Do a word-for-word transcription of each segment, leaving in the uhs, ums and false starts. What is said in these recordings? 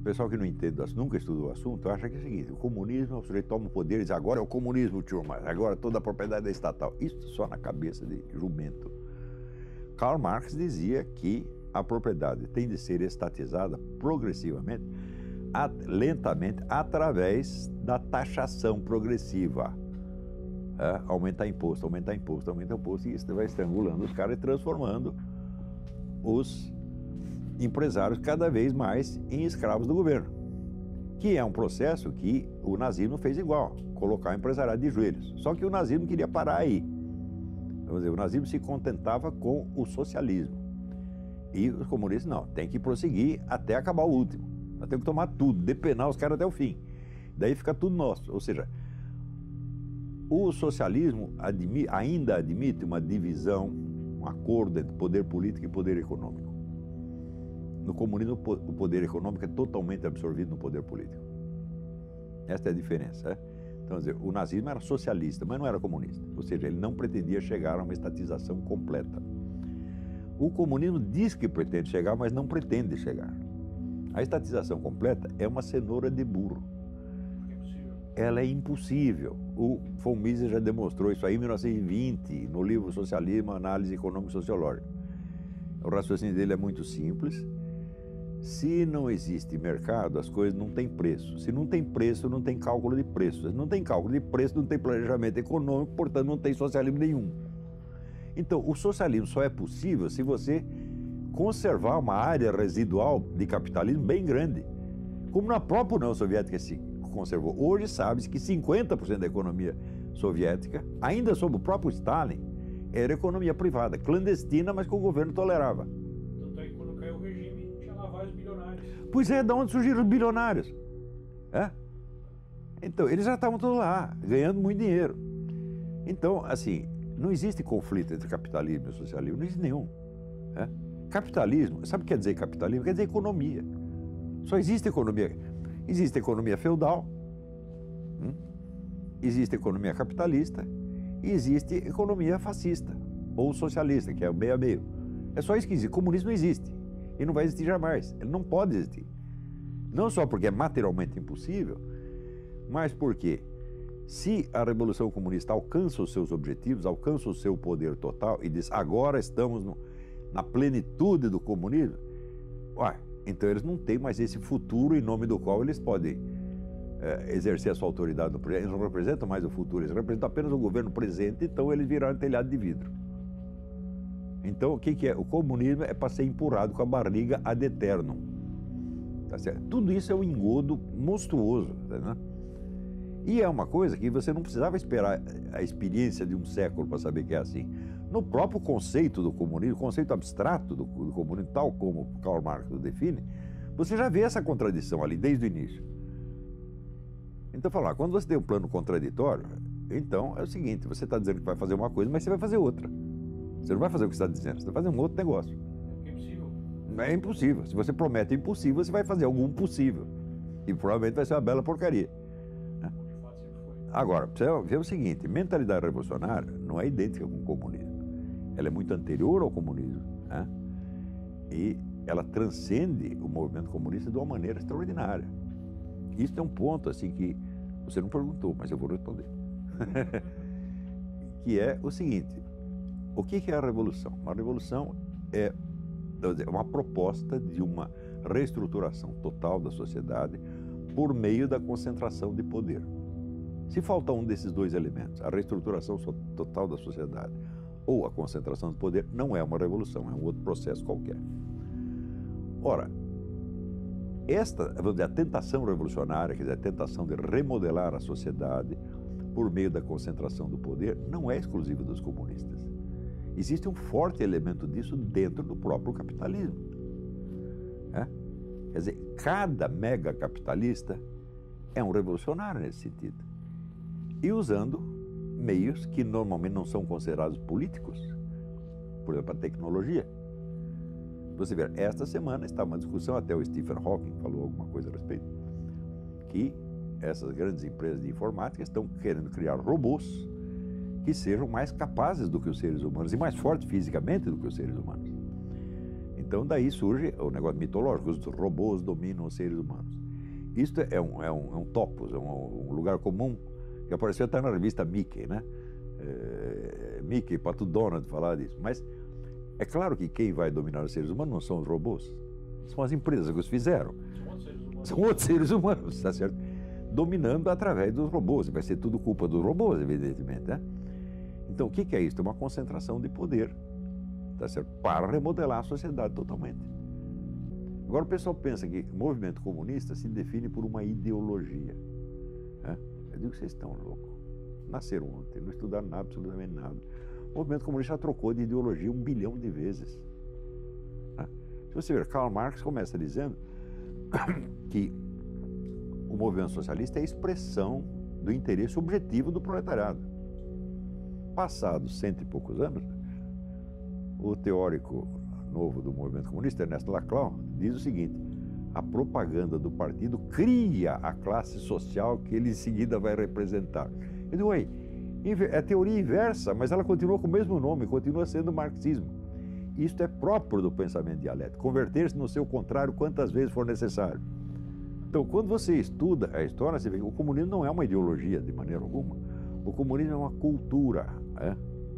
O pessoal que não entende, nunca estudou o assunto, acha que é o seguinte: o comunismo, o sujeito toma o poder e diz, agora é o comunismo, turma, agora toda a propriedade é estatal. Isso só na cabeça de jumento. Karl Marx dizia que a propriedade tem de ser estatizada progressivamente, at, lentamente, através da taxação progressiva. É, aumentar imposto, aumentar imposto, aumentar imposto, e isso vai estrangulando os caras e transformando os empresários cada vez mais em escravos do governo, que é um processo que o nazismo fez igual, colocar o empresariado de joelhos. Só que o nazismo queria parar aí. Vamos dizer, o nazismo se contentava com o socialismo. E os comunistas não, tem que prosseguir até acabar o último. Nós temos que tomar tudo, depenar os caras até o fim. Daí fica tudo nosso. Ou seja, o socialismo admi- ainda admite uma divisão, um acordo entre poder político e poder econômico. No comunismo, o poder econômico é totalmente absorvido no poder político. Esta é a diferença. É? Então, dizer, o nazismo era socialista, mas não era comunista. Ou seja, ele não pretendia chegar a uma estatização completa. O comunismo diz que pretende chegar, mas não pretende chegar. A estatização completa é uma cenoura de burro. Ela é impossível. O von Mises já demonstrou isso aí em mil novecentos e vinte, no livro Socialismo, Análise Econômico-Sociológica. O raciocínio dele é muito simples. Se não existe mercado, as coisas não têm preço. Se não tem preço, não tem cálculo de preço. Se não tem cálculo de preço, não tem planejamento econômico, portanto não tem socialismo nenhum. Então, o socialismo só é possível se você conservar uma área residual de capitalismo bem grande, como na própria União Soviética se conservou. Hoje sabe-se que cinquenta por cento da economia soviética, ainda sob o próprio Stalin, era economia privada, clandestina, mas que o governo tolerava. Tanto é que quando caiu o regime, tinha lá vários bilionários. Pois é, de onde surgiram os bilionários? É? Então, eles já estavam todos lá, ganhando muito dinheiro. Então, assim, não existe conflito entre capitalismo e socialismo, não existe nenhum. É? Capitalismo, sabe o que quer dizer capitalismo? Quer dizer economia. Só existe economia. Existe economia feudal, hum? Existe economia capitalista e existe economia fascista ou socialista, que é o meio a meio. É só isso que existe. Comunismo não existe e não vai existir jamais. Ele não pode existir. Não só porque é materialmente impossível, mas porque se a Revolução Comunista alcança os seus objetivos, alcança o seu poder total e diz, agora estamos no, na plenitude do comunismo, ué, então eles não têm mais esse futuro em nome do qual eles podem é, exercer a sua autoridade no presente. Eles não representam mais o futuro, eles representam apenas o governo presente, então eles viraram telhado de vidro. Então o que, que é? O comunismo é para ser empurrado com a barriga ad eternum. Tá certo? Tudo isso é um engodo monstruoso, né? E é uma coisa que você não precisava esperar a experiência de um século para saber que é assim. No próprio conceito do comunismo, o conceito abstrato do, do comunismo, tal como Karl Marx o define, você já vê essa contradição ali desde o início. Então, falar, quando você tem um plano contraditório, então é o seguinte, você está dizendo que vai fazer uma coisa, mas você vai fazer outra. Você não vai fazer o que você está dizendo, você vai fazer um outro negócio. É impossível. É impossível. Se você promete impossível, você vai fazer algum possível. E provavelmente vai ser uma bela porcaria. Agora, você vê o seguinte, mentalidade revolucionária não é idêntica com o comunismo. Ela é muito anterior ao comunismo, né? E ela transcende o movimento comunista de uma maneira extraordinária. Isso é um ponto assim que você não perguntou, mas eu vou responder. Que é o seguinte, o que é a revolução? Uma revolução é uma proposta de uma reestruturação total da sociedade por meio da concentração de poder. Se falta um desses dois elementos, a reestruturação total da sociedade ou a concentração de poder, não é uma revolução, é um outro processo qualquer. Ora, esta, vamos dizer, a tentação revolucionária, quer dizer, a tentação de remodelar a sociedade por meio da concentração do poder, não é exclusiva dos comunistas. Existe um forte elemento disso dentro do próprio capitalismo. É? Quer dizer, cada mega capitalista é um revolucionário nesse sentido. E usando meios que normalmente não são considerados políticos, por exemplo, a tecnologia. Você vê, esta semana está uma discussão, até o Stephen Hawking falou alguma coisa a respeito, que essas grandes empresas de informática estão querendo criar robôs que sejam mais capazes do que os seres humanos e mais fortes fisicamente do que os seres humanos. Então daí surge o negócio mitológico, os robôs dominam os seres humanos. Isto é um, é um, é um topos, é um, um lugar comum que apareceu até na revista Mickey, né? É, Mickey, Pato Donald falar disso. Mas é claro que quem vai dominar os seres humanos não são os robôs, são as empresas que os fizeram. São outros seres humanos. São outros seres humanos, tá certo? Dominando através dos robôs. Vai ser tudo culpa dos robôs, evidentemente, né? Então, o que é isso? É uma concentração de poder, tá certo? Para remodelar a sociedade totalmente. Agora, o pessoal pensa que o movimento comunista se define por uma ideologia, né? Eu digo que vocês estão loucos. Nasceram ontem, não estudaram nada, absolutamente nada. O movimento comunista já trocou de ideologia um bilhão de vezes, né? Se você ver, Karl Marx começa dizendo que o movimento socialista é a expressão do interesse objetivo do proletariado. Passados cento e poucos anos, o teórico novo do movimento comunista, Ernesto Laclau, diz o seguinte: a propaganda do partido cria a classe social que ele em seguida vai representar. Eu digo, ué, é teoria inversa, mas ela continua com o mesmo nome, continua sendo marxismo. Isto é próprio do pensamento dialético, converter-se no seu contrário quantas vezes for necessário. Então, quando você estuda a história, você vê que o comunismo não é uma ideologia de maneira alguma. O comunismo é uma cultura, né?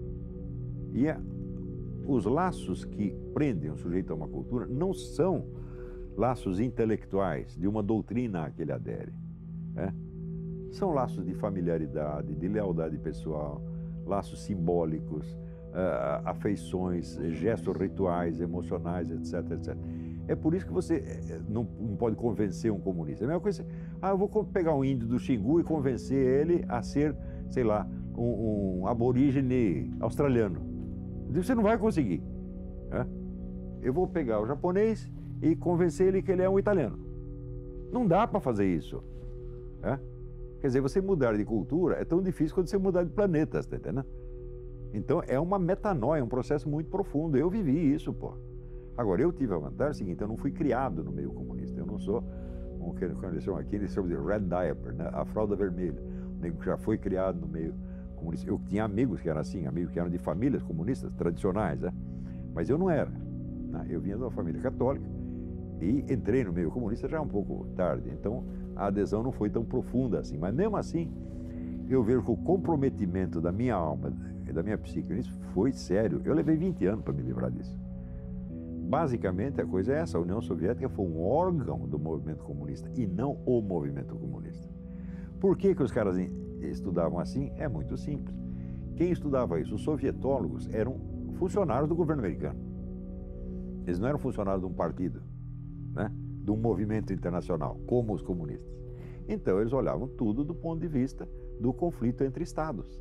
E é, os laços que prendem o sujeito a uma cultura não são laços intelectuais de uma doutrina a que ele adere, né? São laços de familiaridade, de lealdade pessoal, laços simbólicos, uh, afeições, gestos rituais, emocionais, etc, etcétera. É por isso que você não, não pode convencer um comunista. É a mesma coisa, ah, eu vou pegar um índio do Xingu e convencer ele a ser, sei lá, um, um aborígene australiano. Você não vai conseguir, né? Eu vou pegar o japonês e convencer ele que ele é um italiano. Não dá para fazer isso, né? Quer dizer, você mudar de cultura é tão difícil quanto você mudar de planeta, tá entendendo? Então é uma metanoia, um processo muito profundo. Eu vivi isso, pô. Agora, eu tive a vantagem seguinte, eu não fui criado no meio comunista. Eu não sou, um, que eles chamam aqui, eles chamam de red diaper, né? A fralda vermelha. O nego que já foi criado no meio comunista. Eu tinha amigos que eram assim, amigos que eram de famílias comunistas tradicionais, né? Mas eu não era, né? Eu vinha de uma família católica e entrei no meio comunista já um pouco tarde. Então, a adesão não foi tão profunda assim. Mas mesmo assim, eu vejo que o comprometimento da minha alma e da minha psique nisso foi sério. Eu levei vinte anos para me livrar disso. Basicamente, a coisa é essa: a União Soviética foi um órgão do movimento comunista e não o movimento comunista. Por que que os caras estudavam assim? É muito simples. Quem estudava isso? Os sovietólogos eram funcionários do governo americano. Eles não eram funcionários de um partido, né? De um movimento internacional, como os comunistas. Então, eles olhavam tudo do ponto de vista do conflito entre estados.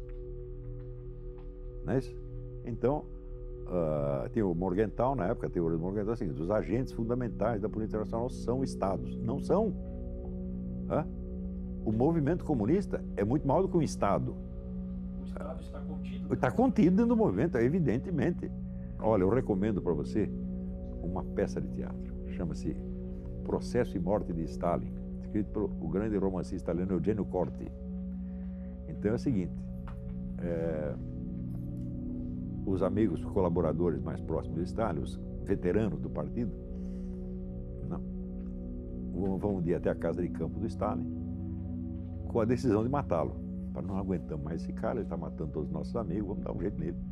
Não é isso? Então, Uh, tem o Morgenthau, na época, a teoria do Morgenthau, é o seguinte: os agentes fundamentais da política internacional são estados. Não são. Hã? O movimento comunista é muito maior do que um estado. O estado está contido? Está contido dentro do movimento, evidentemente. Olha, eu recomendo para você uma peça de teatro. Chama-se Processo e Morte de Stalin, escrito pelo o grande romancista italiano Eugenio Corti. Então é o seguinte, é, os amigos, os colaboradores mais próximos de Stalin, os veteranos do partido, não, vão um dia até a casa de campo do Stalin com a decisão de matá-lo. Para não aguentamos mais esse cara, ele está matando todos os nossos amigos, vamos dar um jeito nele.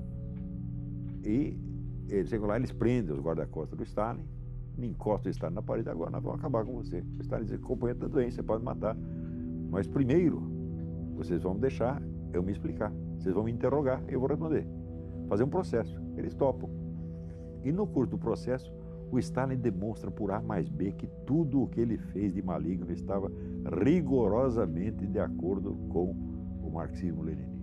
E eles chegam lá, eles prendem os guarda-costas do Stalin, encostam o Stalin na parede: agora nós vamos acabar com você. O Stalin diz: companheiro da doença, você pode matar, mas primeiro vocês vão deixar eu me explicar, vocês vão me interrogar, eu vou responder, fazer um processo. Eles topam. E no curso do processo, o Stalin demonstra por A mais B que tudo o que ele fez de maligno estava rigorosamente de acordo com o marxismo-leninismo.